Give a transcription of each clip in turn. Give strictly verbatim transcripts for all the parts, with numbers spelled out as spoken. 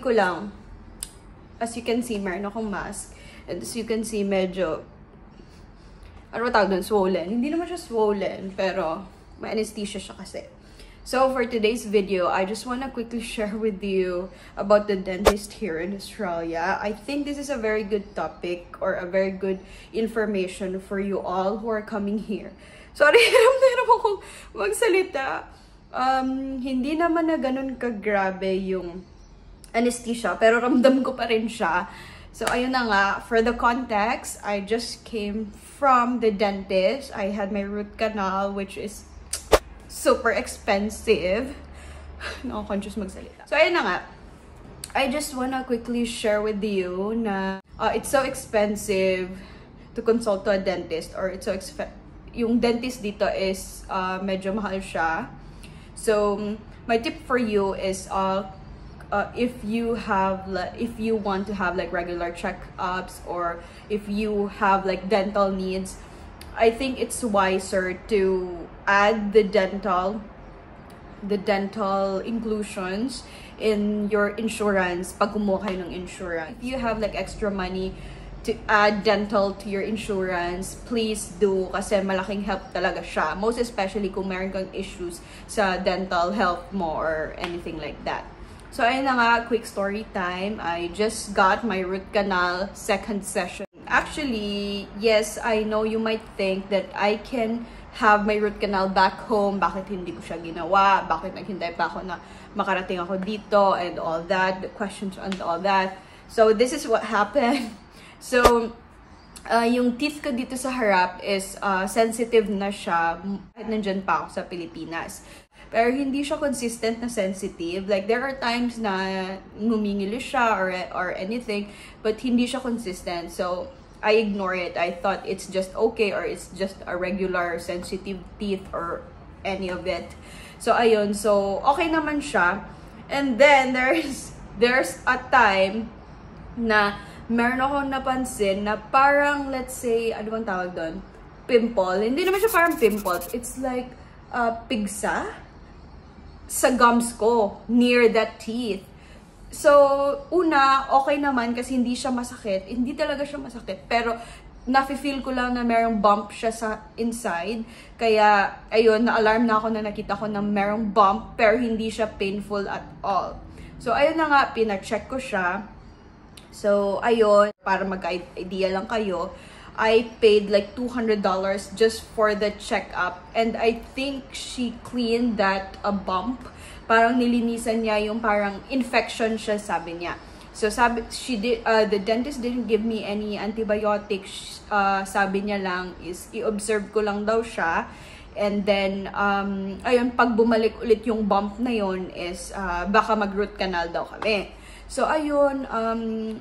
ko lang, as you can see, meron akong mask. And as you can see, medyo, ano ba tawag doon? Swollen. Hindi naman siya swollen, pero may anesthesia siya kasi. So, for today's video, I just want to quickly share with you about the dentist here in Australia. I think this is a very good topic or a very good information for you all who are coming here. Sorry, hirap na hirap akong magsalita. Um, hindi naman na ganun kagrabe yung anesthesia, pero ramdam ko pa rin siya. So, ayun na nga, for the context, I just came from the dentist. I had my root canal, which is super expensive. Nakaka-conscious magsalita. So, ayun na nga. I just wanna quickly share with you na uh, it's so expensive to consult to a dentist, or it's so expensive. Yung dentist dito is uh, medyo mahal siya. So, my tip for you is uh, uh, if you have, if you want to have like regular checkups, or if you have like dental needs, I think it's wiser to add the dental, the dental inclusions in your insurance pag kumuha kayo ng insurance. If you have like extra money to add dental to your insurance, please do, kasi malaking help talaga siya. Most especially kung meron kang issues sa dental health mo or anything like that. So ayun na nga, quick story time. I just got my root canal second session. Actually, yes, I know you might think that I can have my root canal back home. Bakit hindi ko siya ginawa? Bakit naghintay pa ako na makarating ako dito and all that, the questions and all that. So this is what happened. So, uh, yung teeth ko dito sa harap is uh, sensitive na siya kahit nandyan pa ako sa Pilipinas. Pero hindi siya consistent na sensitive. Like, there are times na ngumingili siya or, or anything, but hindi siya consistent. So, I ignore it. I thought it's just okay, or it's just a regular sensitive teeth or any of it. So, ayun. So, okay naman siya. And then, there's, there's a time na meron akong napansin na parang, let's say, ano bang tawag doon? Pimple. Hindi naman siya parang pimple. It's like, uh, pigsa sa gums ko, near that teeth. So, una, okay naman kasi hindi siya masakit. Hindi talaga siya masakit. Pero, nafe-feel ko lang na merong bump siya sa inside. Kaya, ayun, na-alarm na ako na nakita ko na merong bump, pero hindi siya painful at all. So, ayun na nga, pina-check ko siya. So, ayun, para magka-idea lang kayo, I paid like two hundred dollars just for the checkup. And I think she cleaned that a bump. Parang nilinisan niya yung parang infection siya, sabi niya. So, sabi, she did, uh, the dentist didn't give me any antibiotics. Uh, sabi niya lang is, i-observe ko lang daw siya. And then, um, ayun, pag bumalik ulit yung bump na yun is, uh, baka mag-root canal daw kami. So, ayun, um,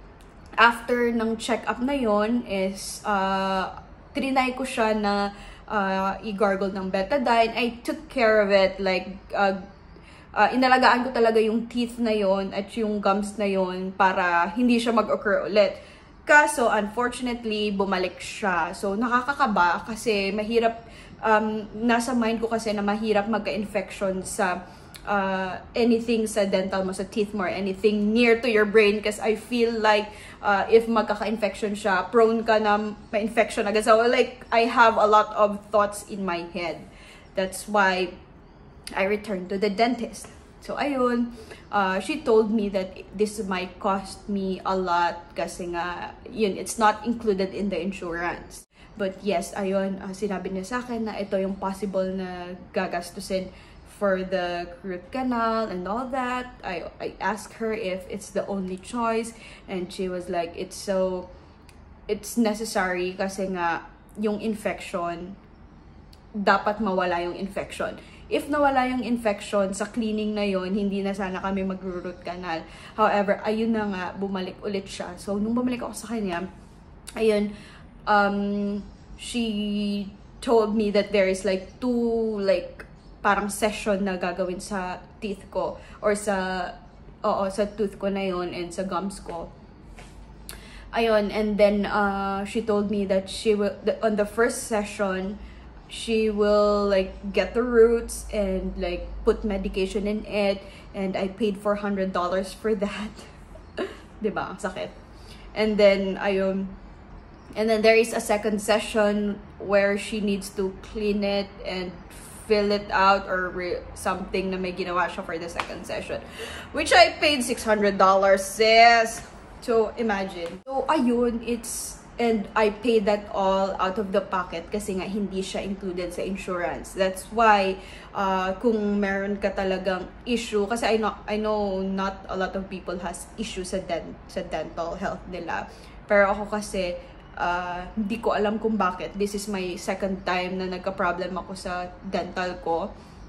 after ng check-up na yon is, uh, trinay ko siya na uh, i-gargle ng betadine. I took care of it, like, uh, uh, inalagaan ko talaga yung teeth na yon at yung gums na yon para hindi siya mag-occur ulit. Kaso, unfortunately, bumalik siya. So, nakakakaba kasi mahirap, um, nasa mind ko kasi na mahirap magka-infection sa Uh, anything sa dental mo, sa teeth mo, or anything near to your brain, because I feel like uh, if magkaka-infection siya, prone ka na ma-infection agad. So, like, I have a lot of thoughts in my head. That's why I returned to the dentist. So, ayun, uh, she told me that this might cost me a lot kasi nga, yun, it's not included in the insurance. But yes, ayun, uh, sinabi niya sa akin na ito yung possible na gagastusin for the root canal and all that. I, I asked her if it's the only choice, and she was like, it's so, it's necessary kasi nga yung infection, dapat mawala yung infection. If nawala yung infection sa cleaning na yon, hindi na sana kami mag-root canal. However, ayun na nga, bumalik ulit siya. So, nung bumalik ako sa kanya, ayun, um, she told me that there is like two, like, parang session na gagawin sa teeth ko or sa oo sa tooth ko na yon and sa gums ko. Ayun, and then uh, she told me that she will on the first session she will like get the roots and like put medication in it, and I paid four hundred dollars for that. Diba? Ang sakit. And then ayun, and then there is a second session where she needs to clean it and fill it out or re something na may ginawa siya for the second session, which I paid six hundred dollars, sis. So imagine. So ayun, it's, and I paid that all out of the pocket kasi nga hindi siya included sa insurance. That's why uh, kung meron ka talagang issue, kasi I know, I know not a lot of people has issues sa, dent sa dental health nila. Pero ako kasi, uh, hindi ko alam kung bakit. This is my second time na nagka-problem ako sa dental ko.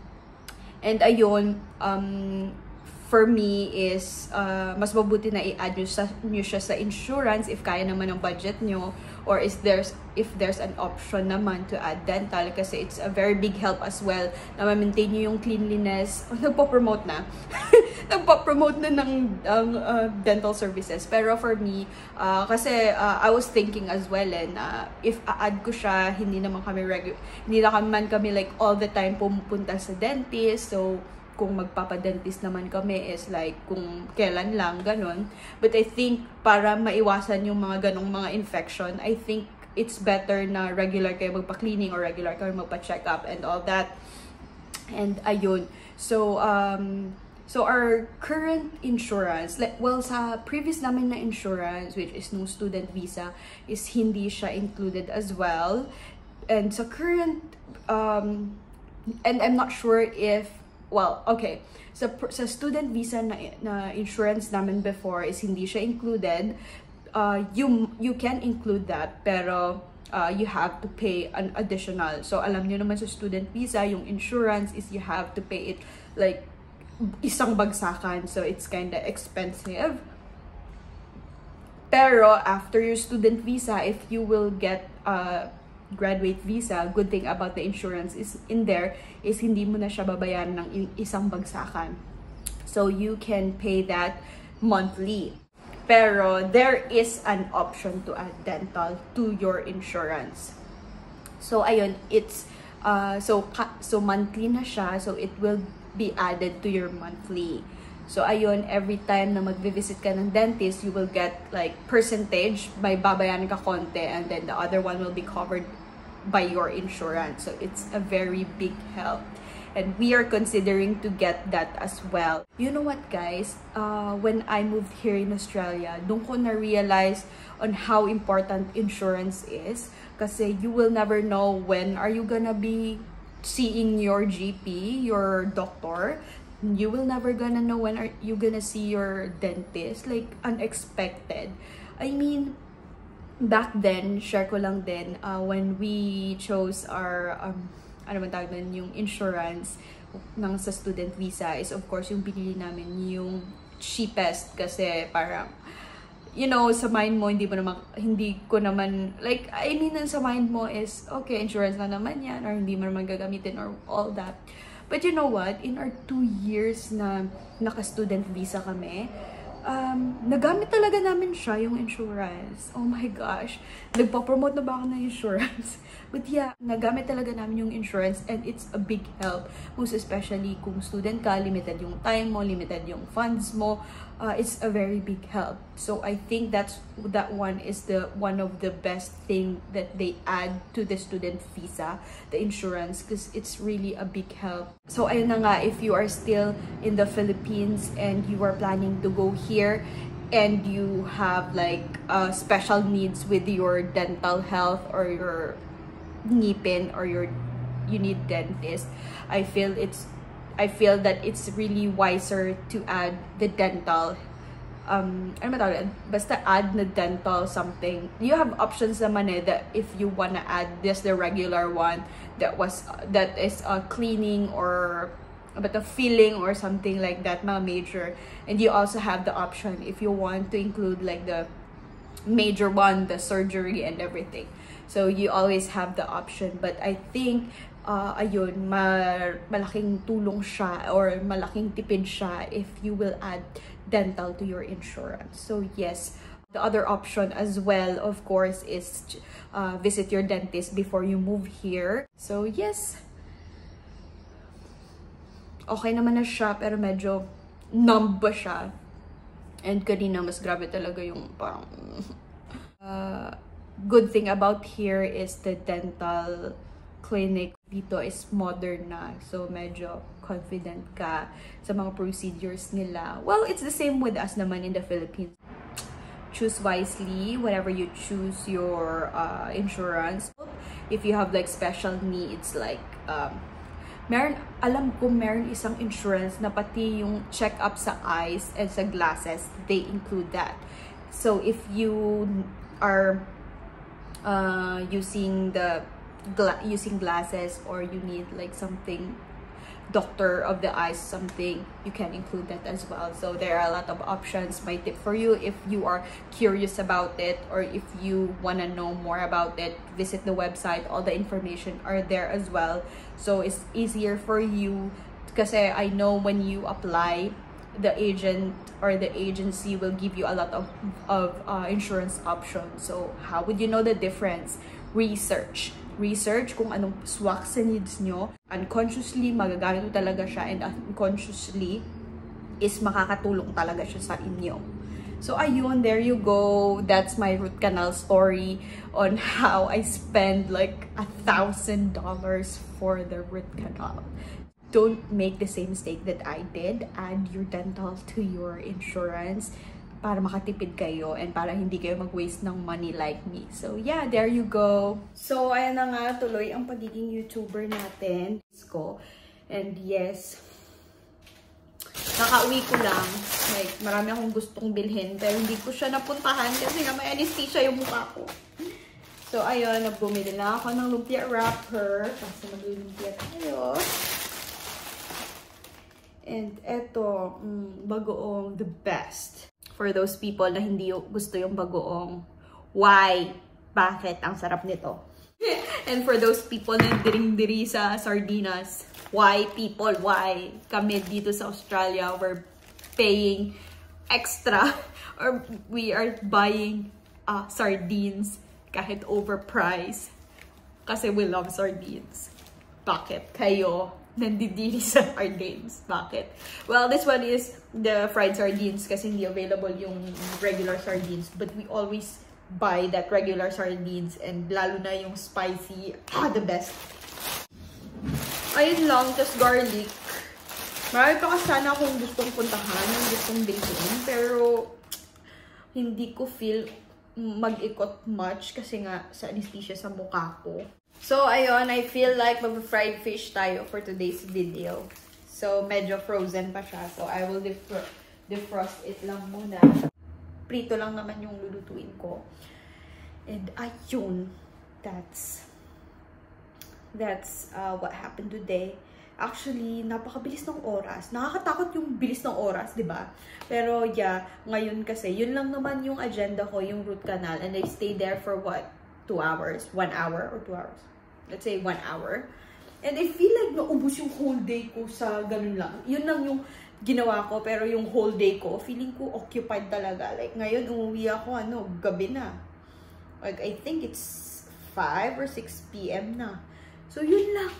And ayun, um, for me is, uh, mas mabuti na i-add nyo, sa, nyo siya sa insurance if kaya naman ng budget nyo, or is there's, if there's an option naman to add dental, kasi it's a very big help as well na ma-maintain nyo yung cleanliness. Oh, nagpo-promote na. Nagpo-promote na ng um, uh, dental services. Pero for me, uh, kasi uh, I was thinking as well, eh, na if a-add ko siya, hindi naman kami regular, hindi naman kami like all the time pumupunta sa dentist. So, kung magpapadentist naman kami is like kung kailan lang, ganun. But I think para maiwasan yung mga ganong mga infection, I think it's better na regular kayo magpa-cleaning or regular kayo magpa-check up and all that. And ayun. So, um, so our current insurance, like, well, sa previous namin na insurance, which is no student visa, is hindi siya included as well. And sa current, um, and I'm not sure if, well, okay, sa, sa student visa na, na insurance namin before is hindi siya included. Uh, you, you can include that, pero uh, you have to pay an additional. So, alam nyo naman sa student visa, yung insurance is you have to pay it like isang bagsakan. So, it's kind of expensive. Pero, after your student visa, if you will get uh, graduate visa, good thing about the insurance is in there is hindi mo na siya babayaran ng isang bagsakan. So you can pay that monthly. Pero there is an option to add dental to your insurance. So ayun, it's uh so so monthly na siya, so it will be added to your monthly. So ayun, every time na mag-visit ka ng dentist, you will get like percentage, by babayaran ka konti, and then the other one will be covered by your insurance. So it's a very big help. And we are considering to get that as well. You know what, guys? Uh, when I moved here in Australia, doon ko na-realize on how important insurance is. Kasi you will never know when are you gonna be seeing your G P, your doctor. You will never gonna know when are you gonna see your dentist, like unexpected. I mean, back then, share ko lang din, uh, when we chose our, um, ano man tawag nun, yung insurance ng sa student visa is of course yung pinili namin yung cheapest, kasi parang, you know, sa mind mo, hindi mo naman, hindi ko naman, like, I mean, sa mind mo is, okay, insurance na naman yan, or hindi mo naman gagamitin, or all that. But you know what? In our two years na naka-student visa kami, um, nagamit talaga namin siya, yung insurance. Oh my gosh. Nagpo-promote na ba ako ng insurance? But yeah, nagamit talaga namin yung insurance, and it's a big help. Most especially kung student ka, limited yung time mo, limited yung funds mo. Uh, it's a very big help. So I think that's that one is the one of the best thing that they add to the student visa, the insurance, because it's really a big help. So ayun na nga, if you are still in the Philippines and you are planning to go here and you have like uh, special needs with your dental health or your ngipin or your you need dentist, I feel it's I feel that it's really wiser to add the dental, um, ano ba tawag? Basta add na dental something. You have options naman eh, that if you wanna add just the regular one that was, that is uh, cleaning or but a filling or something like that, mga major. And you also have the option if you want to include like the major one, the surgery and everything. So you always have the option. But I think Uh, ayun, mar malaking tulong siya or malaking tipid siya if you will add dental to your insurance. So yes, The other option as well, of course, is uh, visit your dentist before you move here. So yes, okay naman na siya, pero medyo numb ba siya. And kanina mas grabe talaga yung parang uh, good thing about here is the dental clinic dito is modern na. So medyo confident ka sa mga procedures nila. Well, it's the same with us naman in the Philippines. Choose wisely whenever you choose your uh, insurance. If you have like special needs, like um, meron, alam ko meron isang insurance na pati yung check-up sa eyes and sa glasses, they include that. So if you are uh, using the gla using glasses, or you need like something, doctor of the eyes something, you can include that as well. So there are a lot of options. My tip for you, if you are curious about it, or if you want to know more about it, visit the website. All the information are there as well, so it's easier for you. Kasi I know when you apply, the agent or the agency will give you a lot of, of uh, insurance options. So how would you know the difference? Research. Research kung anong swak sa needs nyo. Unconsciously, magagamit mo talaga siya, and unconsciously is makakatulong talaga siya sa inyo. So ayun, there you go. That's my root canal story on how I spend like a thousand dollars for the root canal. Don't make the same mistake that I did. Add your dental to your insurance para makatipid kayo and para hindi kayo mag-waste ng money like me. So yeah, there you go. So ayan na nga, tuloy ang pagiging YouTuber natin. And yes, nakauwi ko lang. Like, marami akong gustong bilhin, pero hindi ko siya napuntahan kasi nga may anesthesia yung mukha ko. So ayun, nagbumili lang ako ng lumpia wrapper kasi maglulumpia tayo. And eto, mm, bagoong the best. For those people na hindi gusto yung bagoong, why? Bakit? Ang sarap nito. And for those people na diring-diri sa sardinas, why people? Why? Kami dito sa Australia, we're paying extra or we are buying uh, sardines kahit overpriced kasi we love sardines. Bakit? Kayo nandidiri sa sardines. Bakit? Well, this one is the fried sardines kasi hindi available yung regular sardines. But we always buy that regular sardines, and lalo na yung spicy. Ah, the best. Ayun lang, just garlic. Marami pa kasi sana akong gustong puntahan, yung gustong bilhin. Pero hindi ko feel mag-ikot much kasi nga sa anesthesia sa mukha ko. So, ayun, I feel like mag-fried fish tayo for today's video. So, medyo frozen pa siya. So, I will defro defrost it lang muna. Prito lang naman yung lulutuin ko. And, ayun, that's, that's uh, what happened today. Actually, napakabilis ng oras. Nakakatakot yung bilis ng oras, di ba? Pero, yeah, ngayon kasi, yun lang naman yung agenda ko, yung root canal. And I stayed there for what? Two hours? One hour or two hours? Let's say one hour. And I feel like naubos yung whole day ko sa ganun lang. Yun lang yung ginawa ko, pero yung whole day ko, feeling ko occupied talaga. Like, ngayon, umuwi ako, ano, gabi na. Like, I think it's five or six p m na. So, yun lang.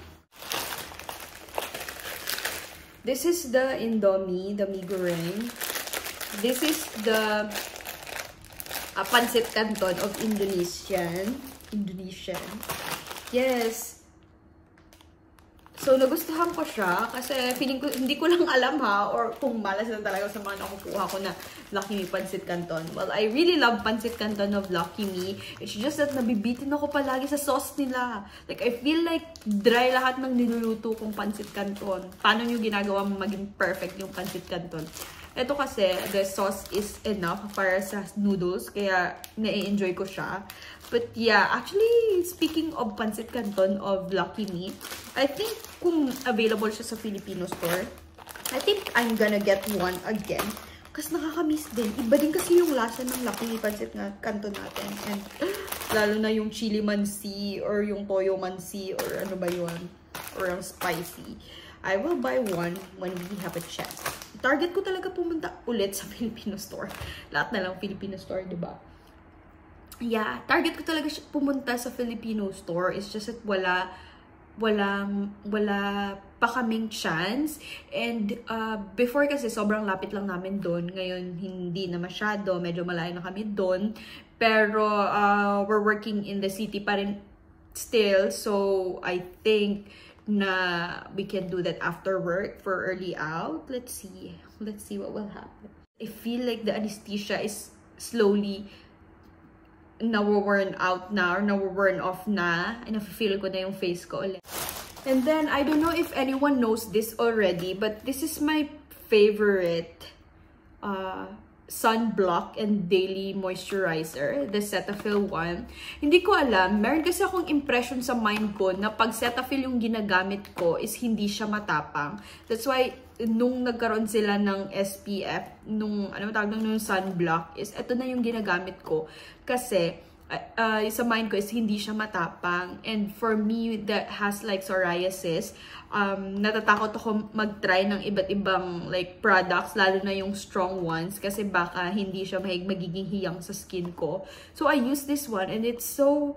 This is the Indomie, the mee goreng. This is the uh, pancit canton of Indonesian. Indonesian. Yes. So, nagustuhan ko siya kasi feeling ko, hindi ko lang alam ha, or kung malas na talaga sa mga nakukuha ko na Lucky Me Pancit Canton. Well, I really love Pancit Canton of Lucky Me. It's just that nabibitin ako palagi sa sauce nila. Like, I feel like dry lahat ng niluluto kong Pancit Canton. Paano nyo ginagawa maging perfect yung Pancit Canton? Ito kasi, the sauce is enough para sa noodles, kaya na-enjoy ko siya. But yeah, actually, speaking of Pancit Canton of Lucky Me, I think kung available siya sa Filipino store, I think I'm gonna get one again. Kasi nakakamiss din. Iba din kasi yung lasa ng Lucky Me Pancit Canton natin. And lalo na yung chili mansi or yung toyo mansi or ano ba yun, or yung spicy. I will buy one when we have a chance. target ko talaga pumunta ulit sa Filipino store. Lahat na lang Filipino store, diba? Yeah, target ko talaga siya pumunta sa Filipino store. It's just that wala, walang, wala pa kaming chance. And uh, before kasi sobrang lapit lang namin doon. Ngayon, hindi na masyado. Medyo malayo na kami doon. Pero uh, we're working in the city pa rin still. So, I think na we can do that after work for early out. Let's see. Let's see what will happen. I feel like the anesthesia is slowly nawo-worn out na or nawo-worn off na. And nafe-feel ko na yung face ko ulit. And then, I don't know if anyone knows this already, but this is my favorite uh, sunblock and daily moisturizer, the Cetaphil one. Hindi ko alam, meron kasi akong impression sa mind ko na pag Cetaphil yung ginagamit ko is hindi siya matapang. That's why, nung nagkaroon sila ng S P F, nung, ano tawag nung sunblock, is ito na yung ginagamit ko. Kasi, uh, sa mind ko is hindi siya matapang. And for me that has like psoriasis, um, natatakot ako mag-try ng iba't ibang like products, lalo na yung strong ones, kasi baka hindi siya mahig magiging hiyang sa skin ko. So I use this one and it's so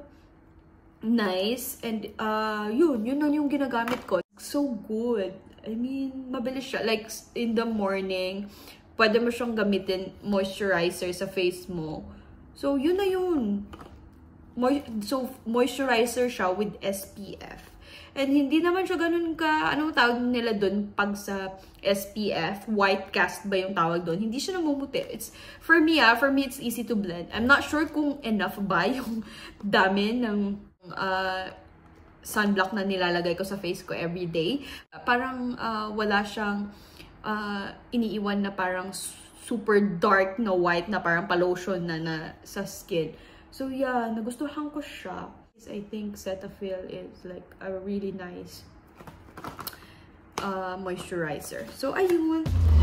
nice. And uh, yun, yun lang yung ginagamit ko. So good. I mean, mabilis siya. Like in the morning, pwede mo siyang gamitin moisturizer sa face mo. So, yun na yun. Mo so, moisturizer siya with S P F. And hindi naman siya ganun ka, anong tawag nila dun pag sa S P F, white cast ba yung tawag dun? Hindi siya namumuti. It's, for me ah, for me it's easy to blend. I'm not sure kung enough ba yung dami ng uh, sunblock na nilalagay ko sa face ko every day. Parang uh, wala siyang uh, iniiwan na parang super dark na white na parang pa-lotion na, na sa skin. So yeah, nagustuhan ko siya. I think Cetaphil is like a really nice uh, moisturizer. So ayun.